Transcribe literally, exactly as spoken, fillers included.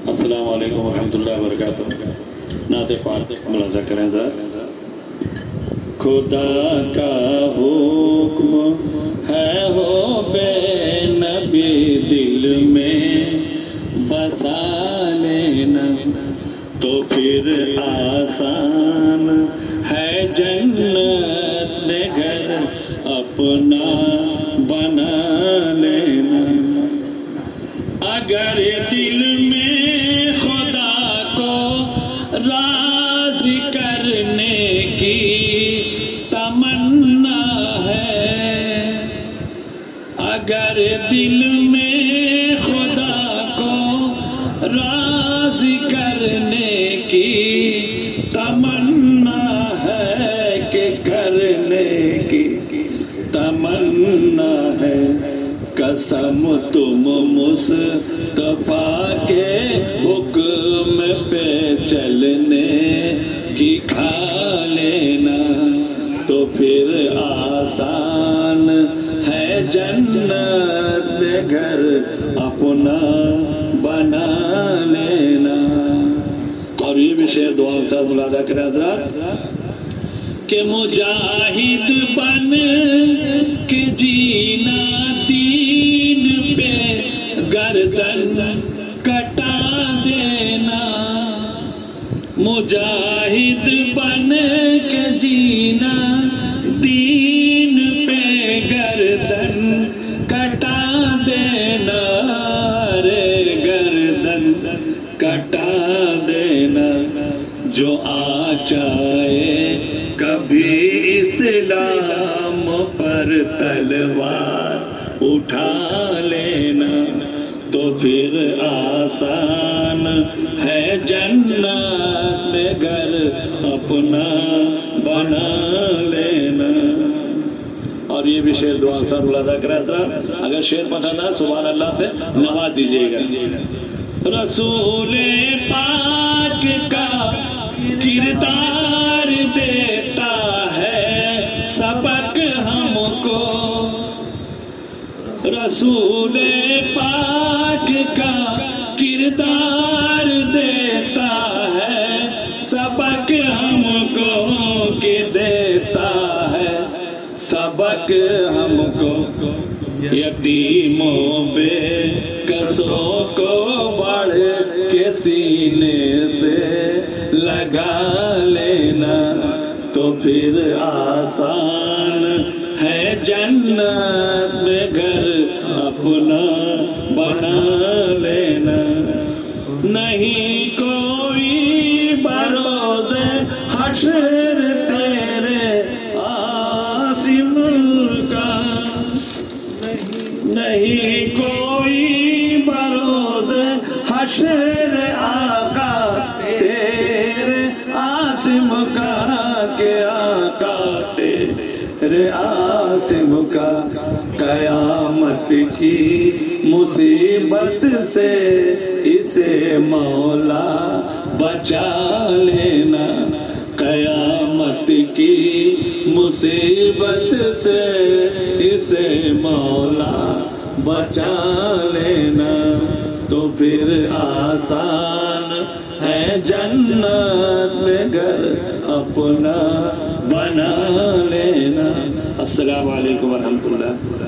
السلام علیکم ورحمۃ اللہ وبرکاتہ. نعت پاک ملاحظہ کریں ذرا. خدا کا حکم ہے ہو بے نبی دل میں بسا لینا تو پھر آسان ہے جنت میں گھر اپنا بنا لینا. اگر دل میں خدا کو راضی کرنے کی تمنا ہے، اگر دل میں خدا کو راضی کرنے کی تمنا ہے کہ کرنے کی تمنا ہے، قسم تم مصطفیٰ کے حکم پہ چلنے کی کھا لینا تو پھر آسان ہے جنت میں گھر اپنا بنا لینا. اور یہ بھی شعر دعا کے ساتھ ملاحظہ کریں حضرات کہ مجاہد بن کے جینا دین پہ گردن کٹا دینا، مجاہد بن کے جینا دین پہ گردن کٹا دینا، رے گردن کٹا دینا. جو آ جائے کبھی اسلام پر تلوار اٹھا لینا تو پھر آسان ہے جنت میں گھر اپنا بنا لینا. اور یہ بھی شعر دعا کے ساتھ ملاحظہ کریں حضرات. اگر شعر پسند ہے سبحان اللہ سے نواز دیجیے گا. رسول پاک کا کردار دیتا ہے سبق ہم کو، رسول پاک کا کردار دیتا ہے سبق ہم کو، کہ دیتا ہے سبق ہم کو. یتیموں بے کسوں کو بڑھ کے سینے سے لگا لینا تو پھر آسان ہے جنت میں گھر اپنا بنا لینا. نہیں کوئی بروز حشر تیرے عاصم کا، نہیں کوئی بروز حشر آقا تیرے عاصم کا، کہ آقا تیرے عاصم کا. قیامت کی مصیبت سے اسے مولا بچا لینا، قیامت کی مصیبت سے اسے مولا بچا لینا تو پھر آسان ہے جنت میں گھر اپنا بنا لینا. السلام علیکم ورحمۃ اللہ.